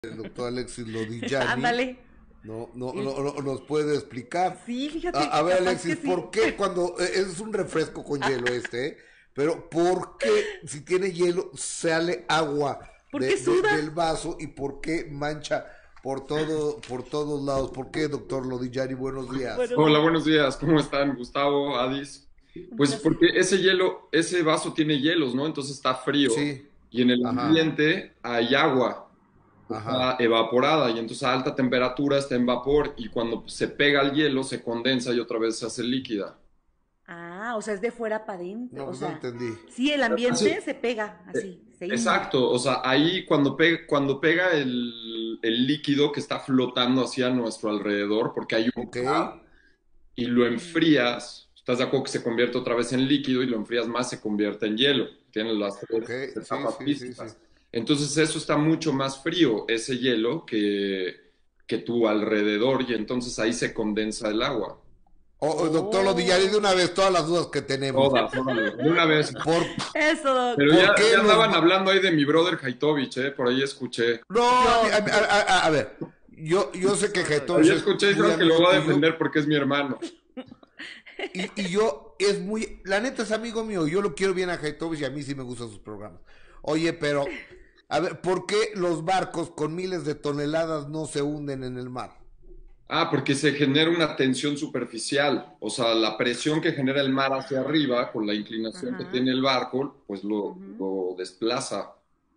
el doctor Alexis Lodillani Ándale. nos puede explicar. Sí, A fíjate, ver, capaz Alexis, que sí. ¿por qué cuando es un refresco con hielo pero por qué si tiene hielo sale agua ¿Por qué suda? del vaso y por qué mancha por todos lados? ¿Por qué, doctor Lodillani? Buenos días. Buenos Hola, días. buenos días. ¿Cómo están, Gustavo, Adis? Un Pues placer. porque ese hielo, ese vaso tiene hielos, ¿no? Entonces está frío Sí, y en el ajá, Ajá. ambiente hay agua, está ajá. evaporada y entonces a alta temperatura está en vapor y cuando se pega al hielo se condensa y otra vez se hace líquida. Ah, o sea, es de fuera para adentro. No, O pues no sea, entendí. sí, el Así, ambiente se pega así, se inunda. exacto, o sea, ahí cuando pega el líquido que está flotando hacia nuestro alrededor, porque hay Ok, humedad, y lo Mm. enfrías, estás de acuerdo que se convierte otra vez en líquido y lo enfrías más, se convierte en hielo. Tienes las ok, tres sí, etapas sí, sí, sí. físicas. Entonces eso está mucho más frío, ese hielo, que tu alrededor y entonces ahí se condensa el agua. Doctor Lodillani, de Oh. una vez todas las dudas que tenemos. Todas, órale, de una vez. ¿Por, Eso, Doc. Pero ¿Por qué ya los... andaban hablando ahí de mi brother Haitovich, ¿eh? Por ahí escuché. No, Dios, Dios. a ver, yo sé que Ay. Ahí Haitovich es escuché y muy sabes que lo amigo voy a tuyo defender porque es mi hermano. y yo es muy... La neta es amigo mío, yo lo quiero bien a Haitovich y a mí sí me gustan sus programas. Oye, pero, a ver, ¿por qué los barcos con miles de toneladas no se hunden en el mar? Ah, porque se genera una tensión superficial, o sea, la presión que genera el mar hacia arriba con la inclinación que Ajá. tiene el barco, pues Ujú. lo desplaza.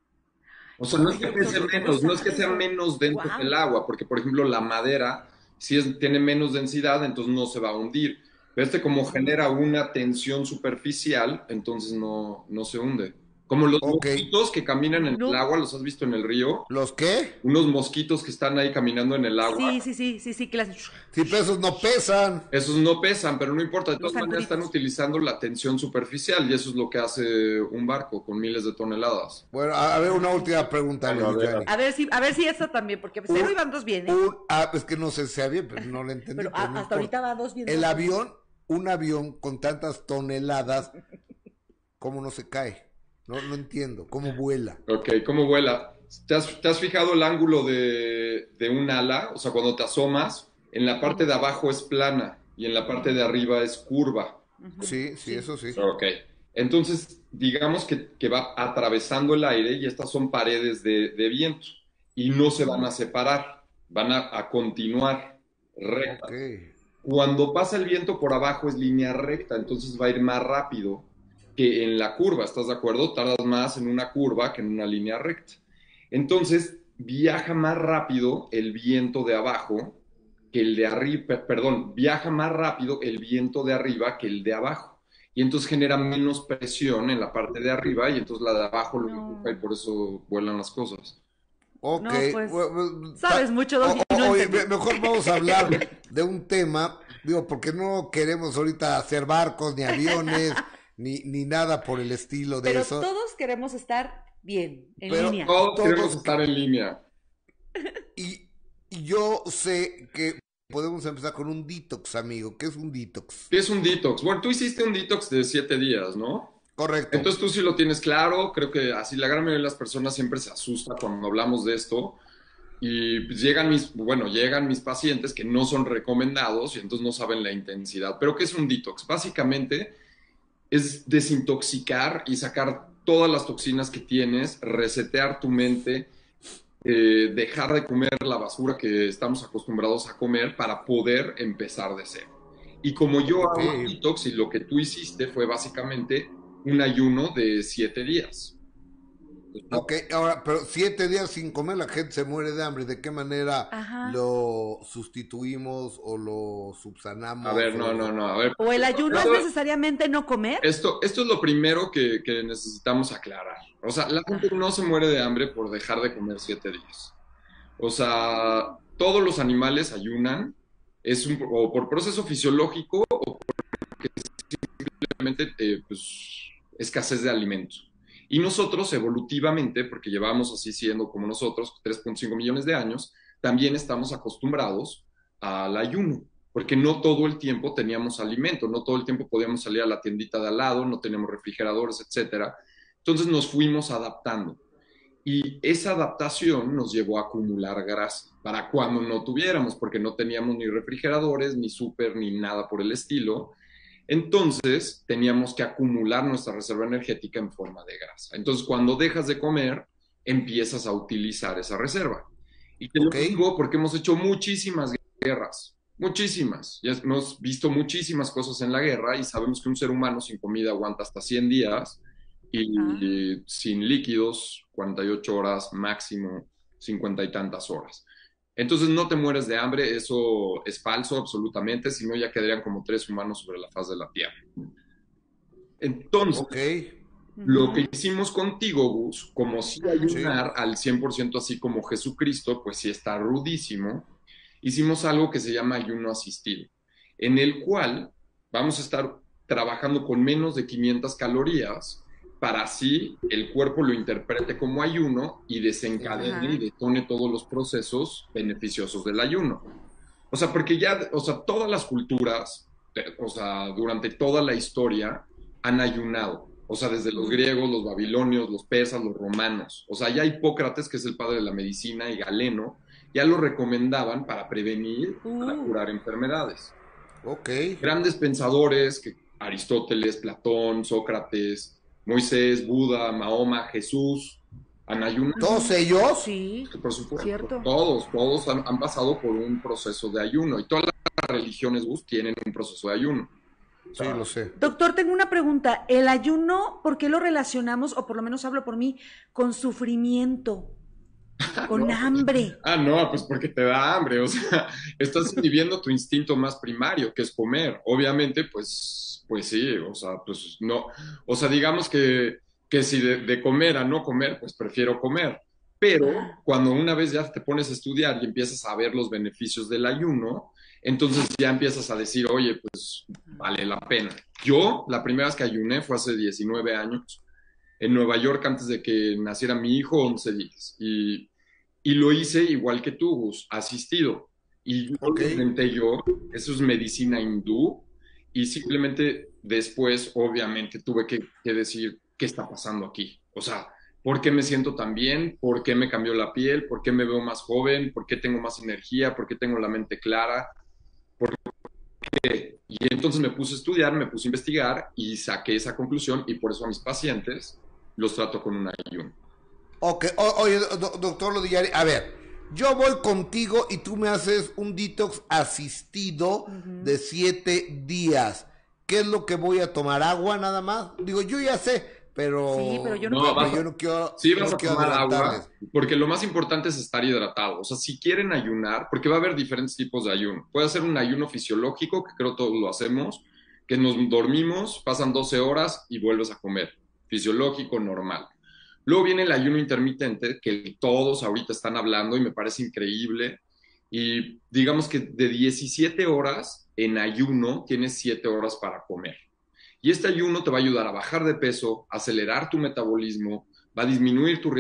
O sea, no es Ok, que Ay, pese doctor, ¿cómo menos, no es que sabes, sea Doc? menos denso que el Wow. agua, porque por ejemplo la madera, si tiene menos densidad, entonces no se va a hundir. Pero este como genera una tensión superficial, entonces no se hunde. Como los ok. mosquitos que caminan en el No. agua, ¿los has visto en el río? ¿Los qué? Unos mosquitos que están ahí caminando en el agua. Sí, sí, sí, sí, sí, que las... Si pesos no pesan. Esos no pesan, pero no importa. De Los todas maneras están zancuditos. utilizando la tensión superficial y eso es lo que hace un barco con miles de toneladas. Bueno, a ver, una Ay. última pregunta, Bueno, a ver, Lodillani. A ver si esta también, porque cero Un, y van dos bien, ¿eh? es que no sé si sea bien, pero no lo entendí, Pero pero no hasta ahorita importa. va dos bien El rápido. avión, un avión con tantas toneladas, ¿cómo no se cae? No entiendo, ¿cómo vuela? ok, ¿cómo vuela? Te has fijado el ángulo de un ala? O sea, cuando te asomas, en la parte de Ujú, abajo es plana y en la parte ujú, de arriba es curva. ujú. Sí, sí, Sí, eso sí. sí. Ok. Entonces, digamos que va atravesando el aire y estas son paredes de viento y no se van Ujú. a separar, van a continuar Ok, rectas. Cuando pasa el viento por abajo es línea recta, entonces va a ir más rápido que en la curva, ¿estás de acuerdo? Tardas más en una curva que en una línea recta. Entonces viaja más rápido el viento de abajo que el de arriba, perdón, viaja más rápido el viento de arriba que el de abajo. Y entonces genera menos presión en la parte de arriba y entonces la de abajo lo empuja y No, por eso vuelan las cosas. ok. no, pues, Bueno, sabes mucho, Doggy, y no oye, entendí. mejor vamos a hablar de un tema, digo, porque no queremos ahorita hacer barcos, ni aviones, ni nada por el estilo de Pero eso, todos queremos estar bien, en pero línea. Todos queremos todos, estar en línea. y yo sé que podemos empezar con un detox, amigo. ¿Qué es un detox? ¿Qué es un detox? Bueno, tú hiciste un detox de 7 días, ¿no? Correcto. Entonces tú sí lo tienes claro, creo que así la gran mayoría de las personas siempre se asusta cuando hablamos de esto y pues llegan mis pacientes que no son recomendados y entonces no saben la intensidad. Pero ¿qué es un detox? Básicamente es desintoxicar y sacar todas las toxinas que tienes, resetear tu mente, dejar de comer la basura que estamos acostumbrados a comer para poder empezar de cero. Y como yo Ok. hago el detox y lo que tú hiciste fue básicamente un ayuno de 7 días. Ok, ahora, pero 7 días sin comer, la gente se muere de hambre. ¿De qué manera Ajá. lo sustituimos o lo A subsanamos ver, no, o... no, a ver. ¿O el ayuno es necesariamente no comer? Esto es lo primero que necesitamos aclarar. O sea, la gente no Ajá. se muere de hambre por dejar de comer 7 días. O sea, todos los animales ayunan, o por proceso fisiológico simplemente pues, escasez de alimentos. Y nosotros evolutivamente, porque llevamos así siendo como nosotros, 3.5 millones de años, también estamos acostumbrados al ayuno, porque no todo el tiempo teníamos alimento, no todo el tiempo podíamos salir a la tiendita de al lado, no tenemos refrigeradores, etcétera. Entonces nos fuimos adaptando. Y esa adaptación nos llevó a acumular grasa para cuando no tuviéramos, porque no teníamos ni refrigeradores, ni súper, ni nada por el estilo. Entonces teníamos que acumular nuestra reserva energética en forma de grasa. Entonces cuando dejas de comer, empiezas a utilizar esa reserva. Y te lo Ok. digo porque hemos hecho muchísimas guerras, muchísimas. Ya hemos visto muchísimas cosas en la guerra y sabemos que un ser humano sin comida aguanta hasta 100 días Ah, y sin líquidos 48 horas máximo, 50 y tantas horas. Entonces no te mueres de hambre, eso es falso absolutamente, si no ya quedarían como 3 humanos sobre la faz de la Tierra. Entonces, Ok. lo que ujú, hicimos contigo, Gus, como si ajá. Sí. ayunar al 100% así como Jesucristo, pues sí está rudísimo, hicimos algo que se llama ayuno asistido, en el cual vamos a estar trabajando con menos de 500 calorías para así el cuerpo lo interprete como ayuno y desencadene y Ajá. detone todos los procesos beneficiosos del ayuno. O sea, porque ya, o sea, todas las culturas, o sea, durante toda la historia han ayunado. O sea, desde los Ujú. griegos, los babilonios, los persas, los romanos. O sea, ya Hipócrates, que es el padre de la medicina, y Galeno, ya lo recomendaban para prevenir, para Uh, curar enfermedades. Ok. Grandes pensadores, que Aristóteles, Platón, Sócrates, Moisés, Buda, Mahoma, Jesús, han ayunado. Todos ujú. ellos. Sí, Por supuesto, cierto. todos han pasado por un proceso de ayuno y todas las religiones Gus tienen un proceso de ayuno. O Sí, sea, lo sé. Doctor, tengo una pregunta. ¿El ayuno, por qué lo relacionamos, o por lo menos hablo por mí, con sufrimiento, con no, hambre? no, pues porque te da hambre, o sea, estás viviendo tu instinto más primario, que es comer. Obviamente, pues sí, o sea, pues no, o sea, digamos que si de comer a no comer, pues prefiero comer. Pero Ajá. cuando una vez ya te pones a estudiar y empiezas a ver los beneficios del ayuno, entonces ya empiezas a decir, oye, pues vale la pena. Yo, la primera vez que ayuné fue hace 19 años en Nueva York antes de que naciera mi hijo, 11 días. Y lo hice igual que tú, Gus, asistido. Y yo Ok. lo inventé yo, eso es medicina hindú, y simplemente después, obviamente, tuve que decir, ¿qué está pasando aquí? O sea, ¿por qué me siento tan bien? ¿Por qué me cambió la piel? ¿Por qué me veo más joven? ¿Por qué tengo más energía? ¿Por qué tengo la mente clara? Y entonces me puse a estudiar, me puse a investigar y saqué esa conclusión y por eso a mis pacientes los trato con un ayuno. Ok. Oye, doctor Lodillari, a ver. Yo voy contigo y tú me haces un detox asistido de Ujú. 7 días. ¿Qué es lo que voy a tomar? ¿Agua nada más? Digo, yo ya sé, Sí, pero yo no No, pero tomé. yo no quiero, sí vas no a quiero tomar agua, adelantarles. porque lo más importante es estar hidratado. O sea, si quieren ayunar, porque va a haber diferentes tipos de ayuno. Puede ser un ayuno fisiológico, que creo todos lo hacemos, que nos dormimos, pasan 12 horas y vuelves a comer. Fisiológico, normal. Luego viene el ayuno intermitente, que todos ahorita están hablando y me parece increíble. Y digamos que de 17 horas en ayuno tienes 7 horas para comer. Y este ayuno te va a ayudar a bajar de peso, acelerar tu metabolismo, va a disminuir tu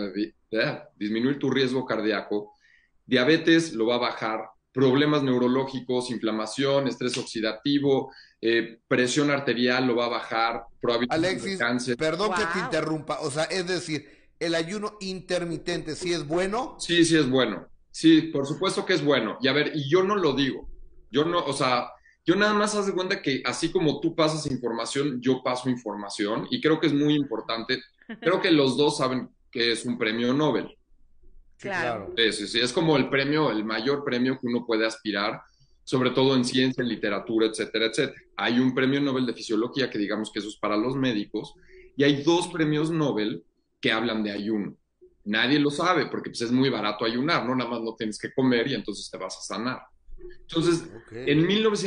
disminuir tu riesgo cardíaco, diabetes lo va a bajar, problemas neurológicos, inflamación, estrés oxidativo, presión arterial lo va a bajar, probabilidad de Alexis, cáncer. perdón que te Wow. interrumpa. O sea, es decir, el ayuno intermitente sí es bueno. Sí, sí es bueno. Sí, por supuesto que es bueno. Y a ver, y yo no lo digo. Yo no, o sea, yo nada más haz de cuenta que así como tú pasas información, yo paso información y creo que es muy importante. Creo que los dos saben que es un premio Nobel. Sí, Claro. claro. Sí, sí, sí, es como el premio, el mayor premio que uno puede aspirar, sobre todo en ciencia, en literatura, etcétera, etcétera. Hay un premio Nobel de Fisiología que digamos que eso es para los médicos y hay dos premios Nobel que hablan de ayuno. Nadie lo sabe porque pues, es muy barato ayunar, ¿no? Nada más no tienes que comer y entonces te vas a sanar. Entonces, Ok. en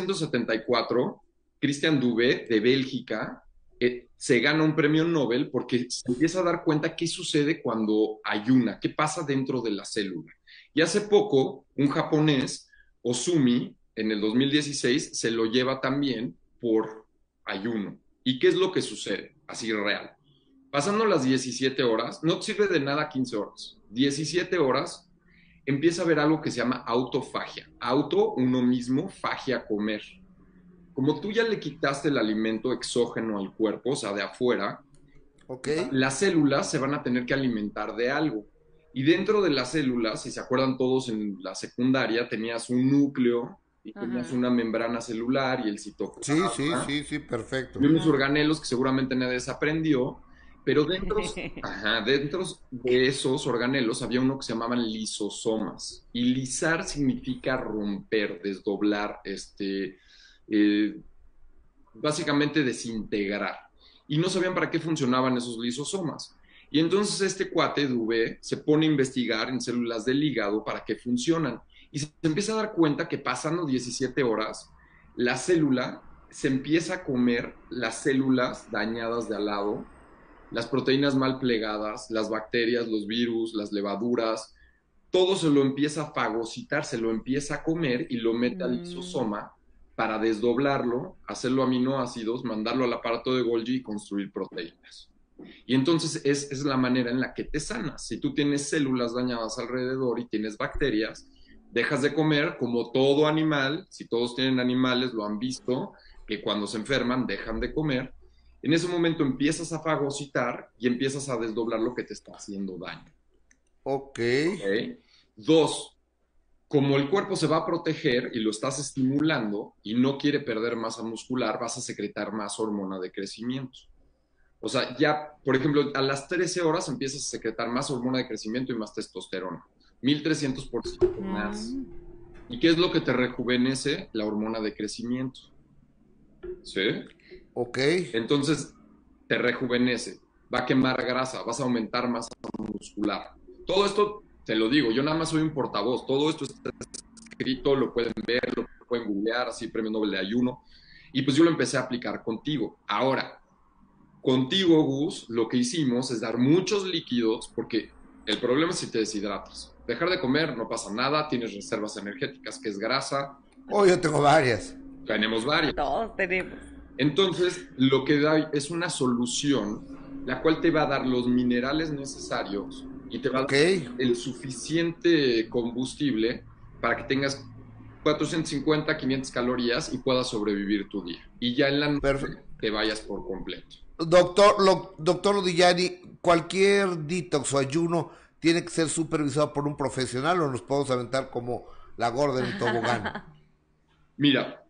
1974, Christian Dubé de Bélgica se gana un premio Nobel porque se empieza a dar cuenta qué sucede cuando ayuna, qué pasa dentro de la célula. Y hace poco, un japonés, Osumi, en el 2016, se lo lleva también por ayuno. ¿Y qué es lo que sucede? Así real. Pasando las 17 horas, no sirve de nada 15 horas. 17 horas empieza a haber algo que se llama autofagia. Auto, uno mismo, fagia, comer. Como tú ya le quitaste el alimento exógeno al cuerpo, o sea, de afuera, Ok. Las células se van a tener que alimentar de algo. Y dentro de las células, si se acuerdan todos en la secundaria, tenías un núcleo y tenías Ajá. una membrana celular y el Sí, sí, citoplasma sí, sí, perfecto. y unos Ajá. organelos que seguramente nadie desaprendió, pero dentro de esos organelos había uno que se llamaban lisosomas. Y lisar significa romper, desdoblar, eh, básicamente desintegrar. Y no sabían para qué funcionaban esos lisosomas. Y entonces este cuate, Dubé, se pone a investigar en células del hígado para qué funcionan. Y se empieza a dar cuenta que pasando 17 horas, la célula se empieza a comer las células dañadas de al lado, las proteínas mal plegadas, las bacterias, los virus, las levaduras, todo se lo empieza a fagocitar, se lo empieza a comer y lo mete al Mm, lisosoma para desdoblarlo, hacerlo aminoácidos, mandarlo al aparato de Golgi y construir proteínas. Y entonces es la manera en la que te sanas. Si tú tienes células dañadas alrededor y tienes bacterias, dejas de comer como todo animal, si todos tienen animales, lo han visto, que cuando se enferman dejan de comer. En ese momento empiezas a fagocitar y empiezas a desdoblar lo que te está haciendo daño. Ok. ¿Ok? Dos, como el cuerpo se va a proteger y lo estás estimulando y no quiere perder masa muscular, vas a secretar más hormona de crecimiento. O sea, ya, por ejemplo, a las 13 horas empiezas a secretar más hormona de crecimiento y más testosterona. 1300% más. mm. ¿Y qué es lo que te rejuvenece? La hormona de crecimiento. ¿Sí? Ok. Entonces, te rejuvenece. Va a quemar grasa, vas a aumentar masa muscular. Todo esto, te lo digo, yo nada más soy un portavoz. Todo esto está escrito, lo pueden ver, lo pueden googlear, así, Premio Nobel de Ayuno. Y pues yo lo empecé a aplicar contigo. Ahora, contigo, Gus, lo que hicimos es dar muchos líquidos, porque el problema es si te deshidratas. Dejar de comer no pasa nada, tienes reservas energéticas, que es grasa, Oh, yo tengo varias. tenemos varias. Todos tenemos. Entonces, lo que da es una solución, la cual te va a dar los minerales necesarios y te va a Ok. dar el suficiente combustible para que tengas 450, 500 calorías y puedas sobrevivir tu día. Y ya en la noche Perfecto. te vayas por completo. Doctor Lodillani, cualquier detox o ayuno tiene que ser supervisado por un profesional o nos podemos aventar como la gorda en el tobogán. Mira,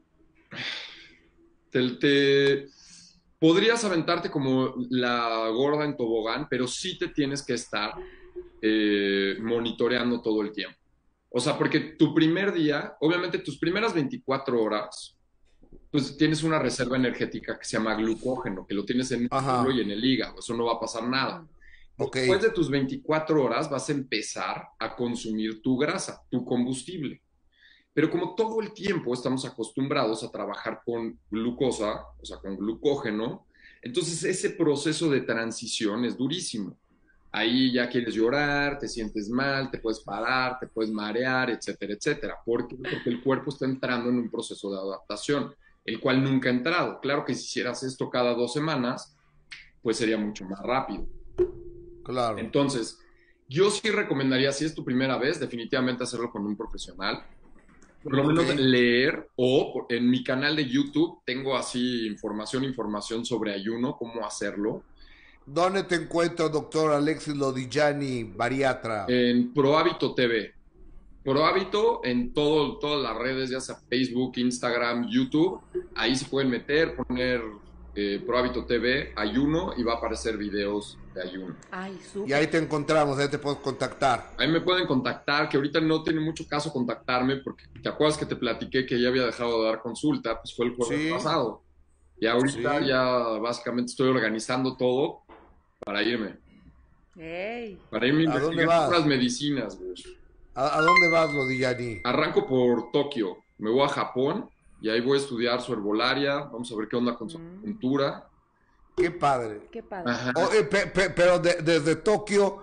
te podrías aventarte como la gorda en tobogán, pero sí te tienes que estar monitoreando todo el tiempo. O sea, porque tu primer día, obviamente tus primeras 24 horas, pues tienes una reserva energética que se llama glucógeno, que lo tienes en el músculo y Ajá. en el hígado, eso no va a pasar nada. Ujú. Ok. Después de tus 24 horas vas a empezar a consumir tu grasa, tu combustible. Pero como todo el tiempo estamos acostumbrados a trabajar con glucosa, o sea, con glucógeno, entonces ese proceso de transición es durísimo. Ahí ya quieres llorar, te sientes mal, te puedes parar, te puedes marear, etcétera, etcétera. ¿Por qué? Porque el cuerpo está entrando en un proceso de adaptación, el cual nunca ha entrado. Claro que si hicieras esto cada 2 semanas, pues sería mucho más rápido. Claro. Entonces, yo sí recomendaría, si es tu primera vez, definitivamente hacerlo con un profesional. Por lo Ok. menos leer o en mi canal de YouTube tengo así información sobre ayuno, cómo hacerlo. ¿Dónde te encuentro, doctor Alexis Lodillani, bariatra? En ProHábito TV. ProHábito en todas las redes, ya sea Facebook, Instagram, YouTube. Ahí se pueden meter, poner ProHábito TV, ayuno, y va a aparecer videos de ayuno. Ay, Y ahí súper. te encontramos, ahí te puedes contactar. Ahí me pueden contactar, que ahorita no tiene mucho caso contactarme, porque te acuerdas que te platiqué que ya había dejado de dar consulta, pues fue el jueves Sí, pasado. Y ahorita sí. ya básicamente estoy organizando todo para irme. Ey. Para irme a ¿A dónde investigar vas? otras medicinas, güey. ¿A dónde vas, Lodillani? Arranco por Tokio, me voy a Japón y ahí voy a estudiar su herbolaria, vamos a ver qué onda con su Mm, acupuntura. Qué padre. qué padre. Ajá. Pero desde Tokio,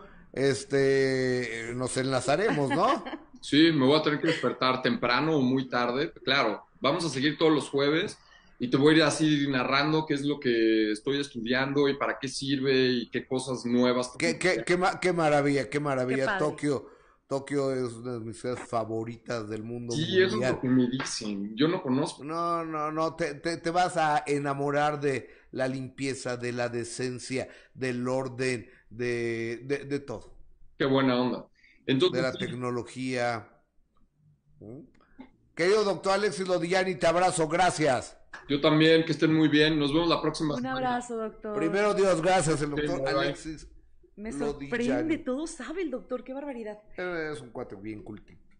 nos enlazaremos, ¿no? Sí, me voy a tener que despertar temprano o muy tarde. Claro, vamos a seguir todos los jueves y te voy a ir así narrando qué es lo que estoy estudiando y para qué sirve y qué cosas nuevas. Qué Qué maravilla, padre. Tokio. Tokio es una de mis ciudades favoritas del mundo Sí, eso es mundial. lo que me dicen. Yo no conozco. No, te vas a enamorar de la limpieza, de la decencia, del orden, de todo, Qué buena onda. de Entonces, la tecnología. ¿Mm? Querido doctor Alexis Lodiani, te abrazo, gracias. yo también, que estén muy bien. Nos vemos la próxima Un semana. abrazo, doctor. Primero Dios, gracias, el doctor bye, bye. Alexis Me Lodiani. sorprende, todo sabe el doctor, qué barbaridad. Es un cuate bien cultito.